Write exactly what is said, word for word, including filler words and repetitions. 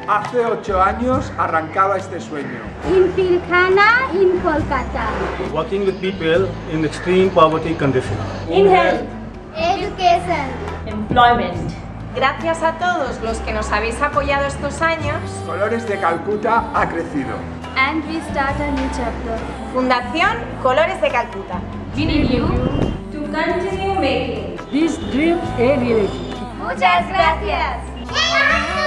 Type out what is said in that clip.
Hace ocho años arrancaba este sueño. In Pilkhana, in Kolkata. Working with people in extreme poverty conditions. In health. Education. Employment. Gracias a todos los que nos habéis apoyado estos años, Colores de Calcuta ha crecido. And we start a new chapter. Fundación Colores de Calcuta. We need you to continue making this dream a reality. Muchas gracias.